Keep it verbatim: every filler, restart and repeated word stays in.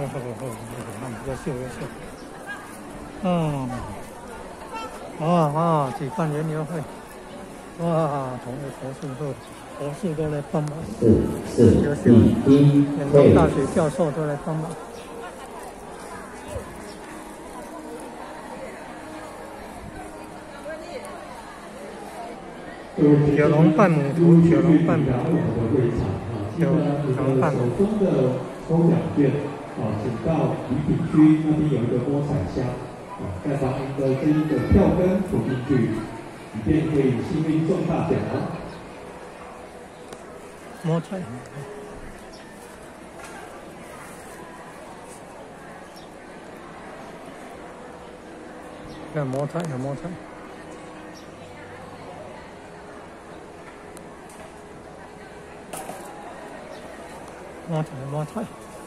好好好，要秀要秀。嗯，啊啊，举办园游会，哇，同学博士都博士都来帮忙， 是是， 优秀，远东大学教授都来帮忙。九龙半母图，九龙半母图，九龙半母图。 抽奖券啊，请到礼品区那边有一个摸彩箱啊，再把您的这一个票根投进去，以便可以幸运中大奖哦。 摸彩。要摸彩，要摸彩。摸彩，摸彩。